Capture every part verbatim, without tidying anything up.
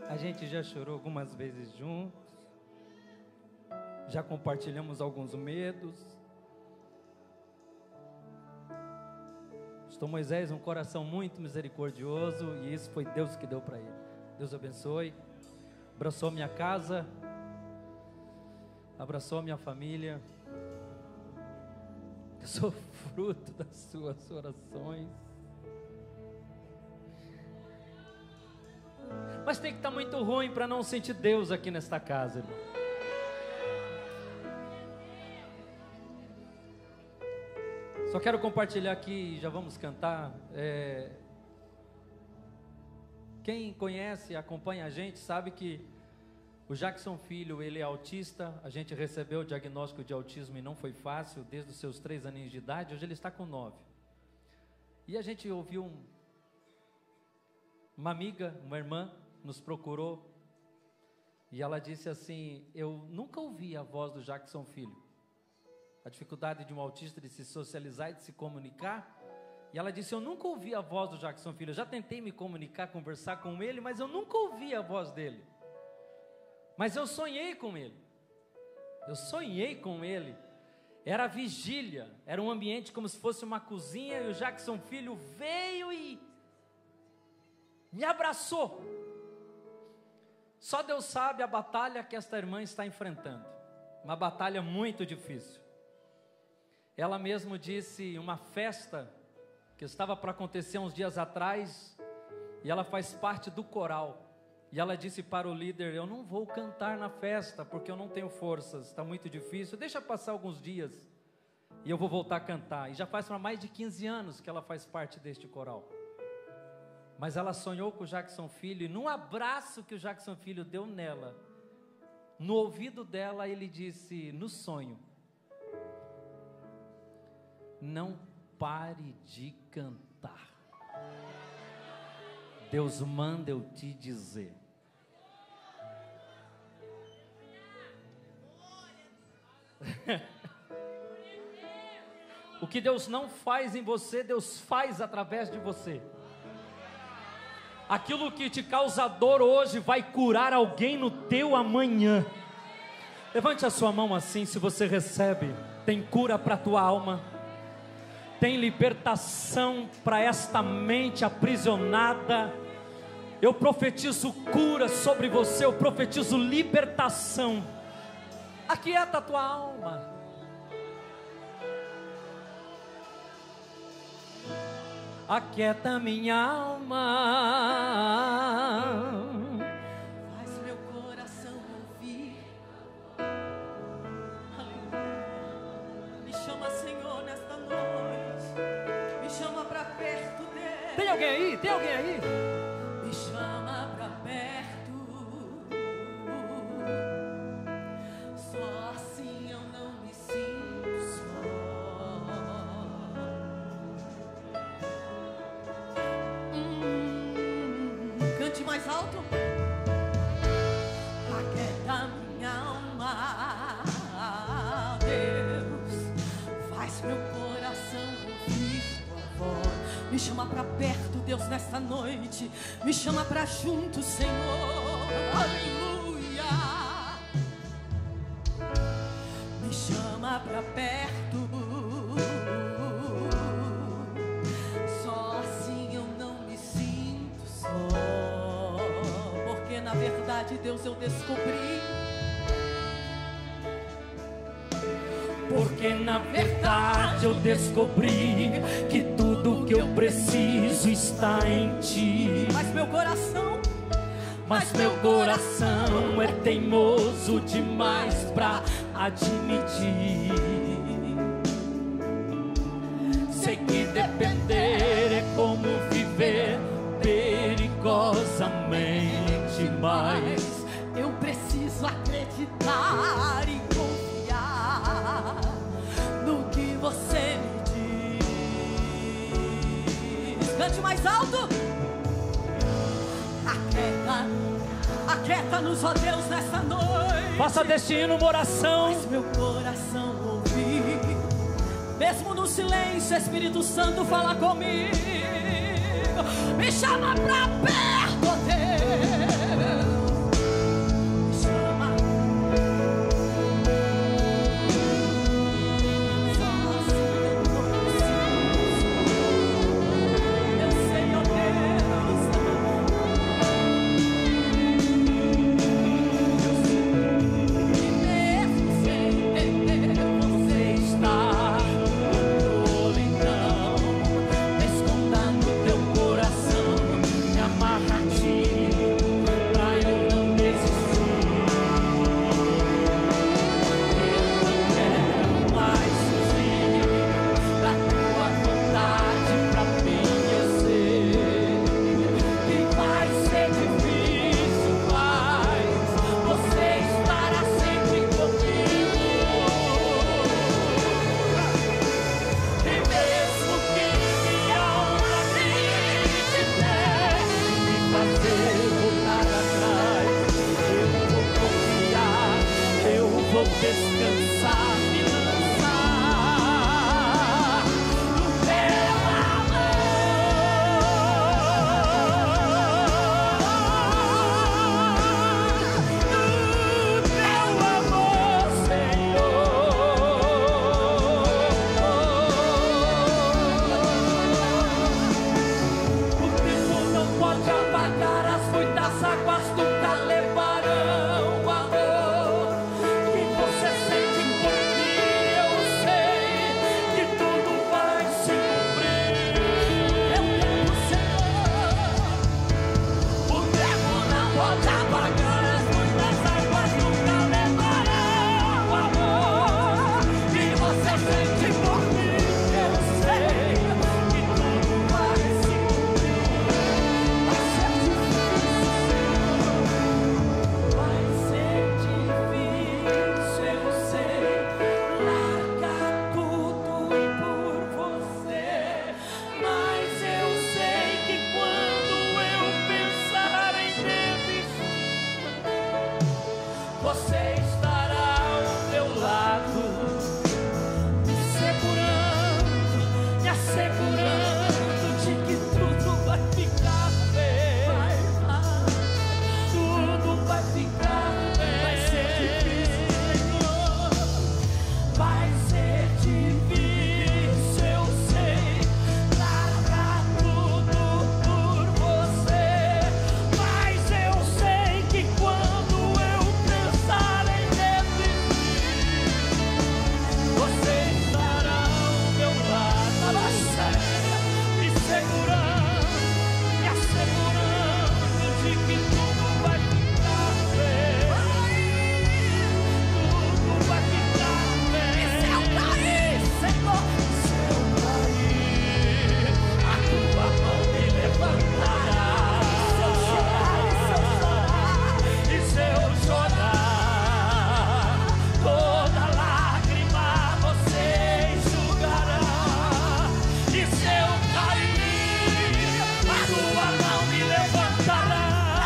A gente já chorou algumas vezes juntos, já compartilhamos alguns medos. Pastor Moisés, um coração muito misericordioso, e isso foi Deus que deu para ele. Deus abençoe. Abraçou minha casa, abraçou minha família. Eu sou fruto das suas orações. Mas tem que estar muito ruim para não sentir Deus aqui nesta casa, irmão. Só quero compartilhar aqui, já vamos cantar. É... Quem conhece, acompanha a gente, sabe que o Jackson Filho, ele é autista. A gente recebeu o diagnóstico de autismo e não foi fácil, desde os seus três aninhos de idade. Hoje ele está com nove. E a gente ouviu um... uma amiga, uma irmã, nos procurou. E ela disse assim: eu nunca ouvi a voz do Jackson Filho. A dificuldade de um autista de se socializar e de se comunicar. E ela disse: eu nunca ouvi a voz do Jackson Filho. Eu já tentei me comunicar, conversar com ele, mas eu nunca ouvi a voz dele. Mas eu sonhei com ele. Eu sonhei com ele. Era vigília, era um ambiente como se fosse uma cozinha, e o Jackson Filho veio e me abraçou. Só Deus sabe a batalha que esta irmã está enfrentando. Uma batalha muito difícil. Ela mesmo disse, uma festa que estava para acontecer uns dias atrás, e ela faz parte do coral. E ela disse para o líder: eu não vou cantar na festa, porque eu não tenho forças, está muito difícil, deixa passar alguns dias, e eu vou voltar a cantar. E já faz para mais de quinze anos que ela faz parte deste coral. Mas ela sonhou com o Jackson Filho, e num abraço que o Jackson Filho deu nela, no ouvido dela, ele disse, no sonho: não pare de cantar. Deus manda eu te dizer. O que Deus não faz em você, Deus faz através de você. Aquilo que te causa dor hoje vai curar alguém no teu amanhã. Levante a sua mão assim, se você recebe. Tem cura para a tua alma. Tem libertação para esta mente aprisionada. Eu profetizo cura sobre você. Eu profetizo libertação. Aquieta a tua alma. Aquieta minha alma. Faz meu coração ouvir. Me chama, Senhor, nesta noite. Me chama para perto dele. Tem alguém aí? Tem alguém aí? Me chama para perto. Só assim eu não me sinto só. Hum, cante mais alto. Aquieta minha alma, Deus. Faz meu coração ouvir tua voz. Me chama para perto, Deus, nesta noite. Me chama para junto, Senhor. Aleluia. Me chama para perto. Só assim eu não me sinto só. Porque na verdade, Deus, eu descobri. Porque na verdade eu descobri que tudo que eu preciso está em ti. Mas meu coração, Mas meu coração é teimoso demais pra admitir. Sei que depender é como viver perigosamente, mas eu preciso acreditar e confiar no que você me diz. Cante mais alto. Aquieta, aquieta-nos, ó Deus, nesta noite. faça deste hino uma oração. Faz meu coração ouvir. Mesmo no silêncio, Espírito Santo, fala comigo. Me chama pra perto, Deus. você estará ao meu lado, me segurando, me assegurando de que tudo vai ficar bem. Tudo vai ficar bem. Vai ser difícil, vai ser difícil, eu sei, largar tudo por você, mas eu sei que quando eu pensar em desistir, você estará ao meu lado, me segurando, me assegurando de que tudo vai ficar bem. Tudo vai ficar bem. E se eu cair, Senhor, se eu cair, a tua mão me levantará. Se eu chorar, e se eu chorar, toda lágrima você enxugará. E se eu cair, a tua mão me levantará.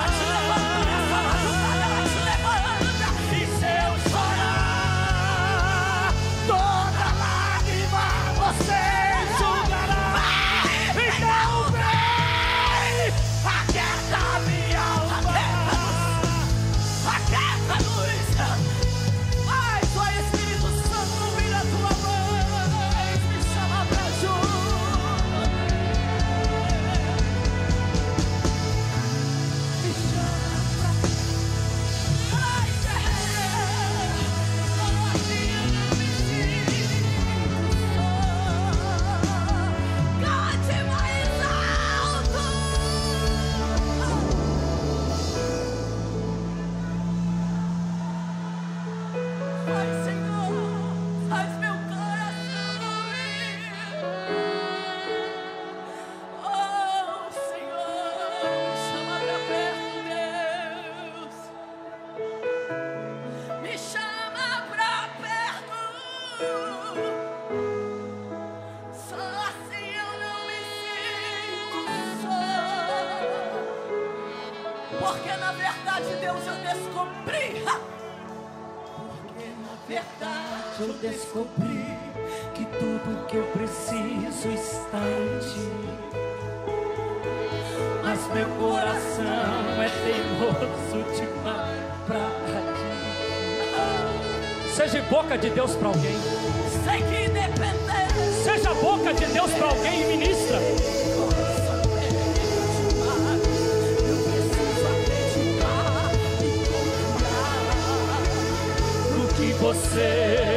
E se eu chorar, toda lágrima você enxugará. Então vem, aquieta minha alma, aquieta a luz. Ai, só Espírito Santo, vira a tua voz, me chama pra junto, me chama pra... Ai, cante mais alto. Ai, Senhor, faz meu coração ouvir. Oh, Senhor, me chama pra perto, Deus. Me chama pra perto. Só assim eu não me sinto só. Porque na verdade, Deus, eu descobri. ha! Porque na verdade eu descobri que tudo que eu preciso está em ti. Mas meu coração é teimoso demais pra ti. Seja boca de Deus pra alguém. Sei que independente. Seja boca de Deus pra alguém e ministra. Eu preciso acreditar e confiar no que você